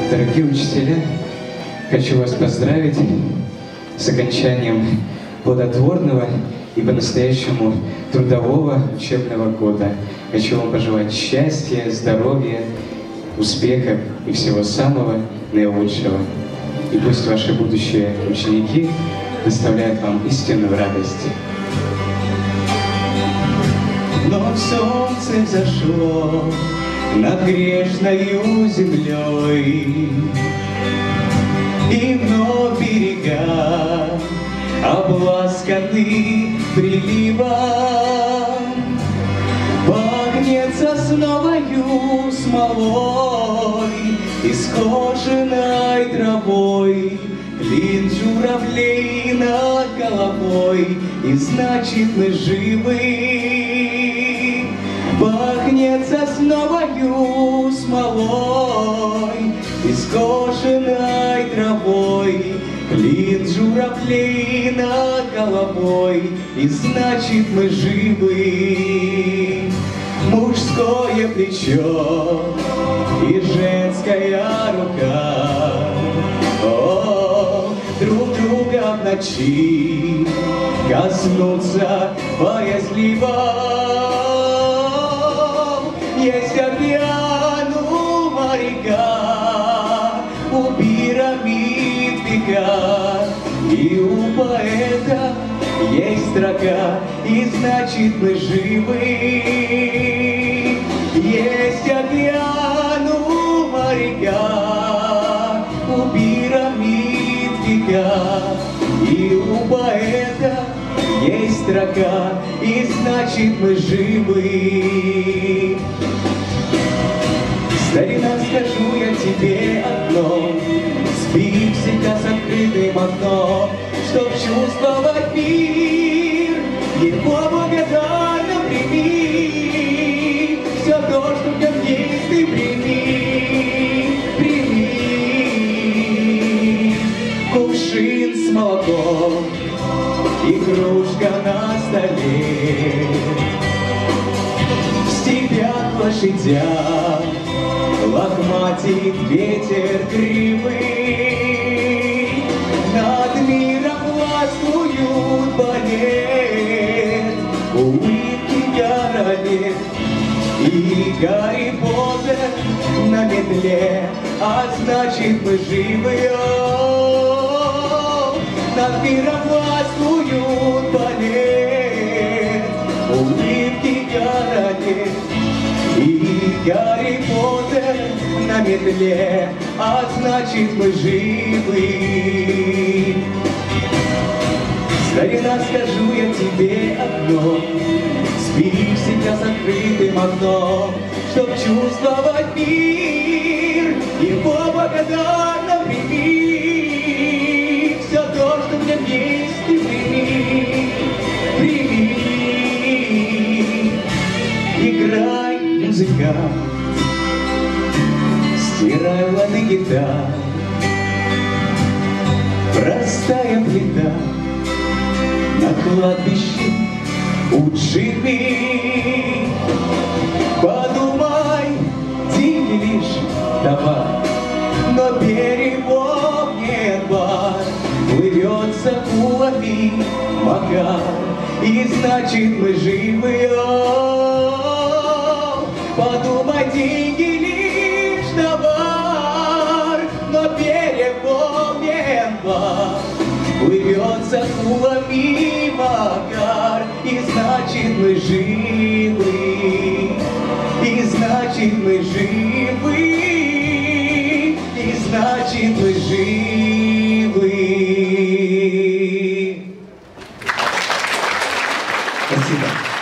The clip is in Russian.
Дорогие учителя, хочу вас поздравить с окончанием плодотворного и по-настоящему трудового учебного года. Хочу вам пожелать счастья, здоровья, успеха и всего самого наилучшего. И пусть ваши будущие ученики доставляют вам истинную радость. Но солнце взошло над грешною землей, и вновь берега обласканы приливом. Пахнет сосновою смолой и скошенной травой, лин журавлей над головой, и значит мы живы. Пахнет сосновою смолой и скошенной травой, лин журавлей над головой, и значит мы живы. Мужское плечо и женская рука, о, друг друга в ночи коснуться боязливо. Есть океану моряка, у пирамид века, и у поэта есть строка, и значит мы живы. Есть океану моряка, у пирамид века, и у поэта есть строка, и значит мы живы. Старина, скажу я тебе одно, спи всегда с открытым окном, чтоб чувствовать мир, его благодарно прими. Все то, что в нем есть, ты прими, прими. Кувшин с молоком и кружка на столе, в степях лошадях лохматит ветер кривый, над миром властвуют балет, улыбки городец и Гарри Поттер на метле, а значит мы живы. Над миром властвуют балет, улыбки городец и Гарри Поттер на метле, а значит мы живы. Старина, скажу я тебе одно, спи всегда с открытым окном, чтоб чувствовать мир, его благодарно прими. Все то, что в нем есть, ты прими, прими. Играй, музыкант, стирай лады гитар, простая плита на кладбище у Джимми. Подумай, деньги лишь товар, но берегов нет бар, плывет с акулами Макар, и значит мы живы. Подумай, деньги лишь товар, но берегов нет бар, плывет с акулами Макар, и значит мы живы, и значит мы живы, и значит мы живы. Спасибо.